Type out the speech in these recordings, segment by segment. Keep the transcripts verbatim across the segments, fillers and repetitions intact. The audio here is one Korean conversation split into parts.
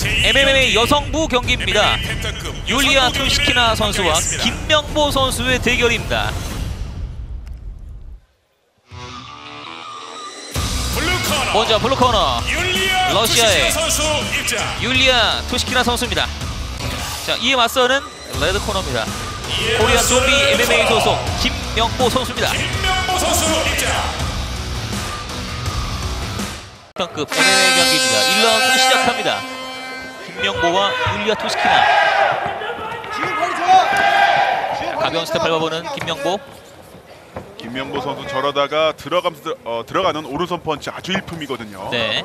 엠엠에이 여성부 경기입니다. 율리아 투시키나 선수와 김명보 선수의 대결입니다. 먼저 블루코너 러시아의 율리아 투시키나 선수입니다. 자, 이에 맞서는 레드코너입니다. 코리안 좀비 엠엠에이 소속 김명보 선수입니다. 급 엠엠에이 경기입니다. 일 라운드 시작합니다. 김명보와 율리아 투시키나. 가벼운 스텝 밟아보는 김명보. 김명보 선수 저러다가 들어가면서 어, 들어가는 오른손 펀치 아주 일품이거든요. 네.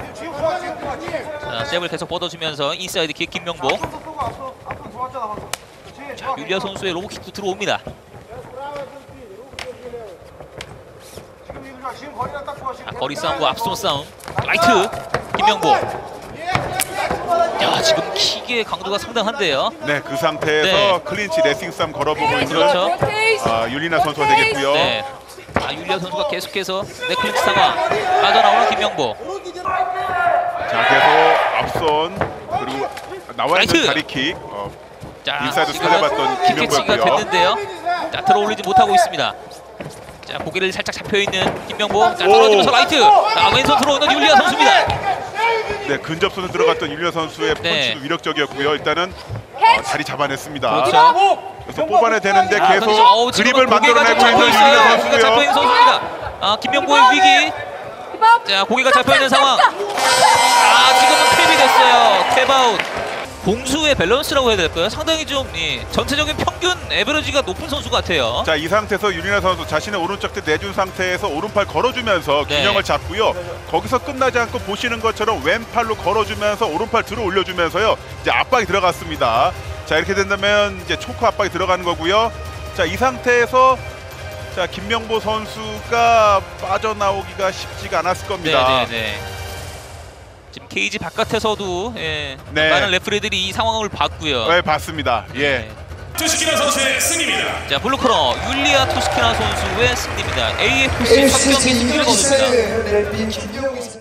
자, 잽을 계속 뻗어주면서 인사이드 킥 김명보. 자, 율리아 선수의 로우킥도 들어옵니다. 자, 거리 싸움과 앞손 싸움. 라이트 김명보. 야, 지금 킥의 강도가 상당한데요. 네, 그 상태에서 네. 클린치 레슬링 싸움 걸어보고 있는 그렇죠. 아, 율리나 선수가 되겠고요. 네. 아, 율리아 선수가 계속해서 네클린치 상황 빠져나오는 김명보. 자, 계속 앞손 그리고 나와 있는 라이트! 다리킥. 어, 자, 인사이드 지금은 살려봤던 킥캐치가 김명보였고요. 됐는데요. 자, 들어올리지 못하고 있습니다. 자, 고개를 살짝 잡혀있는 김명보. 자, 떨어지면서 라이트. 자, 왼손 들어오는 율리아 선수입니다. 네, 근접선에 들어갔던 율리아 선수의 네. 펀치도 위력적이었고요. 일단은 어, 자리 잡아냈습니다. 그렇죠. 그래서 뽑아내 되는데 아, 계속 그렇죠. 어우, 그립을 지금은 고개가 만들어내고 좀 있는 잡혀있어요. 율리아 고개가 잡혀있는 선수고요. 선수입니다. 아, 김명보의 위기. 자, 고개가 잡혀있는 상황. 아, 지금은 탭이 됐어요. 탭아웃. 공수의 밸런스라고 해야 될까요? 상당히 좀 예, 전체적인 평균 에버리지가 높은 선수 같아요. 자, 이 상태에서 율리나 선수 자신의 오른쪽 대 내준 상태에서 오른팔 걸어주면서 네. 균형을 잡고요. 거기서 끝나지 않고 보시는 것처럼 왼팔로 걸어주면서 오른팔 들어 올려주면서요. 이제 압박이 들어갔습니다. 자, 이렇게 된다면 이제 초크 압박이 들어가는 거고요. 자, 이 상태에서 자, 김명보 선수가 빠져나오기가 쉽지가 않았을 겁니다. 네, 네, 네. 지금 케이지 바깥에서도 예, 네. 많은 레프리들이 이 상황을 봤고요. 네, 봤습니다. 예. 네. 투시키나 선수의 승리입니다. 자, 블루코너 율리아 투시키나 선수의 승리입니다. 에이에프씨 첫 경기 승리를 거둡니다.